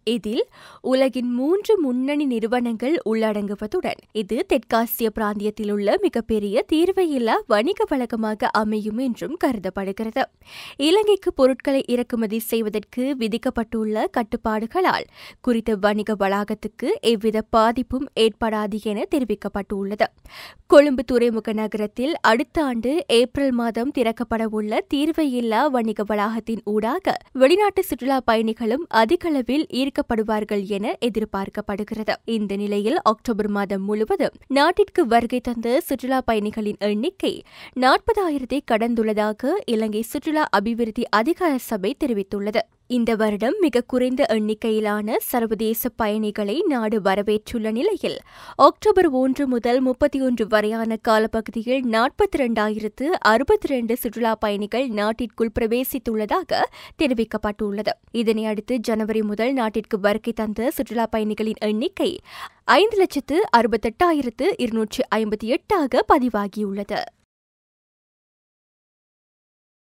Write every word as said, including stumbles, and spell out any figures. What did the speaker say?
இதில் உலகின் மூன்று முன்னணி நிறுவனங்கள் உள்ளடங்குவதுடன் இது தெற்காசிய பிராந்தியத்தில் உள்ள மிகப்பெரிய தீர்வையில்லா வணிக வழக்கமாக அமையும் என்றும் கருதப்படுகிறது. இலங்கைக்கு பொருட்களை இறக்குமதி செய்வதற்கு விதிக்கப்பட்டுள்ள கட்டுப்பாடுகளால் குறித்த வணிக வளாகத்துக்கு எவ்வித பாதிப்பும் ஏற்படாது என தெரிவிக்கப்பட்டுள்ளது. கொழும்பு துறைமுக நகரத்தில் அடுத்த ஆண்டு ஏப்ரல் மாதம் திறக்கப்படவுள்ள தீர்வையில்லா வணிக வளாகத்தின் ஊடாக வெளிநாட்டு சுற்றுலா பயணிகளும் அதிகளவில் ஈர்க்கப்படுவார்கள் என எதிர்பார்க்கப்படுகிறது. இந்த நிலையில் அக்டோபர் மாதம் முழுவதும் நாட்டிற்கு வருகை தந்த சுற்றுலா பயணிகளின் எண்ணிக்கை நாற்பதாயிரத்தை கடந்துள்ளதாக இலங்கை சுற்றுலா அபிவிருத்தி அதிகார சபை தெரிவித்துள்ளது. இந்த வருடம் மிக குறைந்த எண்ணிக்கையிலான சர்வதேச பயணிகளை நாடு வரவேற்றுள்ள நிலையில் அக்டோபர் ஒன்று முதல் முப்பத்தி ஒன்று வரையான காலப்பகுதியில் நாற்பத்தி இரண்டாயிரத்து அறுபத்தி இரண்டு சுற்றுலா பயணிகள் நாட்டிற்குள் பிரவேசித்துள்ளதாக தெரிவிக்கப்பட்டுள்ளது. இதனையடுத்து ஜனவரி முதல் நாட்டிற்கு வருகை தந்த சுற்றுலா பயணிகளின் எண்ணிக்கை ஐந்து லட்சத்து அறுபத்தெட்டாயிரத்து இருநூற்று ஐம்பத்தி எட்டாக பதிவாகியுள்ளது.